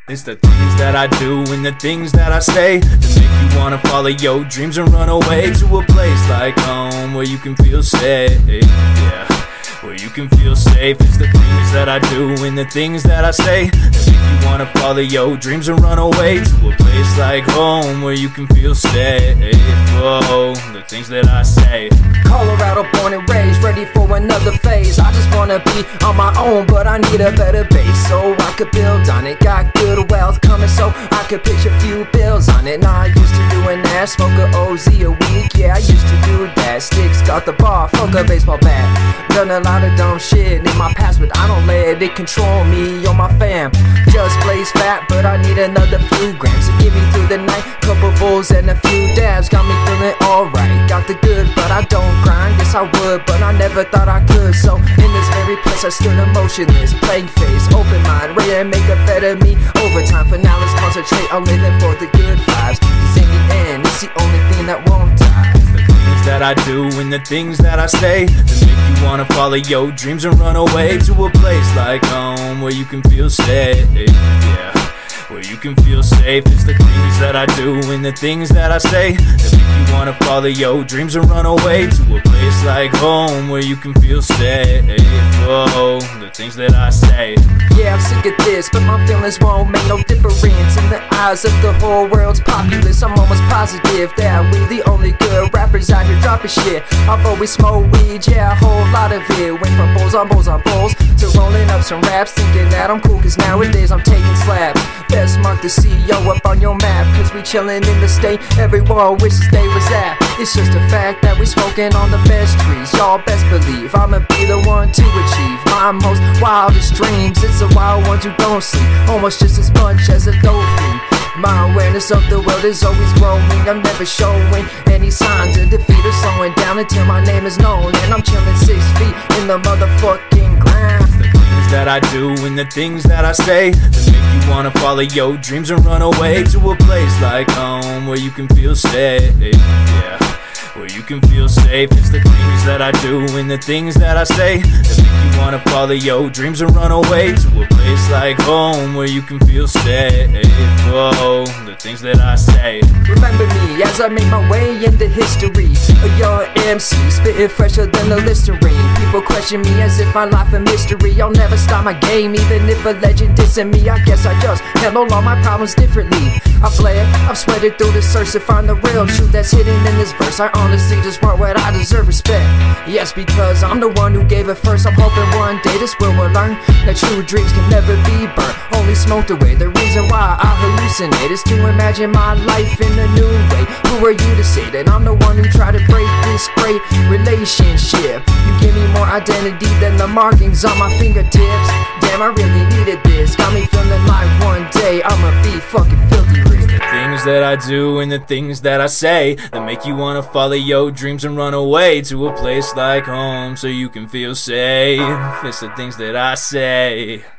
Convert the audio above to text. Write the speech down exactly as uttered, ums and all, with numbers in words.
It's the things that I do and the things that I say that make you wanna follow your dreams and run away to a place like home where you can feel safe, yeah, where you can feel safe. It's the things that I do and the things that I say that make you wanna follow your dreams and run away to a place like home where you can feel safe. Whoa, the things that I say. Colorado born and raised, ready for another phase. I just wanna be on my own, but I need a better base so I could build on it. Got good wealth coming so I could pitch a few bills on it. Now I used to doing that, smoke a O Z a week. Yeah, I used to do that. Sticks got the bar, fuck a baseball bat. Done a lot of dumb shit in my past, but I don't let it control me or my fam. Just blaze fat, but I need another few grams to get me through the night. Couple bulls and a few dabs got me feeling alright. Got the good, but I don't grind. Guess I would, but I never thought I could. So in this very place I stood emotionless, blank face, open mind, ready to make a better me. Overtime, for now let's concentrate on living for the good vibes. Cause in the end, it's the only thing that won't die. It's the things that I do and the things that I say that make you wanna follow your dreams and run away to a place like home where you can feel safe, yeah, where you can feel safe. It's the things that I do and the things that I say that make you wanna follow your dreams and run away to a place like home where you can feel safe. Whoa, the things that I say. Yeah, I'm sick of this, but my feelings won't make no difference in the eyes of the whole world's populace. I'm almost positive that we the only good rappers out here dropping shit. I've always smoked weed, yeah, a whole lot of it. Went from bowls on bowls on bowls to rolling up some raps, thinking that I'm cool, cause nowadays I'm taking slabs. Best mark the C E O up on your map, cause we chillin' in the state everyone wishes they was at. It's just a fact that we smoking on the best trees. Y'all best believe I'ma be the one to achieve my most wildest dreams. It's the wild ones who don't sleep, almost just as much as a dolphin. My awareness of the world is always growing. I'm never showing any signs of defeat or slowing down until my name is known. And I'm chilling six feet in the motherfucking ground. It's the things that I do and the things that I say that make you wanna follow your dreams and run away to a place like home where you can feel safe, yeah, where you can feel safe. It's the things that I do and the things that I say that make you wanna follow your dreams and run away to a place like home where you can feel safe. Whoa, the things that I say. Remember me as I make my way into history, a young M C spitting fresher than the Listerine. People question me as if my life a mystery. I'll never stop my game even if a legend dissing me. I guess I just handle all my problems differently. I fled, I've sweated through the search to find the real truth that's hidden in this verse. I honestly just want what I deserve, respect. Yes, because I'm the one who gave it first. I'm hoping one day this world will learn that true dreams can never be burnt, only smoked away. The reason why I hallucinate is to imagine my life in a new way. Who are you to say that I'm the one who tried to break this great relationship? You give me more identity than the markings on my fingertips. Damn, I really needed this. Got me feeling like one day I'ma be fucking filthy rich. The things that I do and the things that I say that make you wanna follow your dreams and run away to a place like home so you can feel safe. It's the things that I say.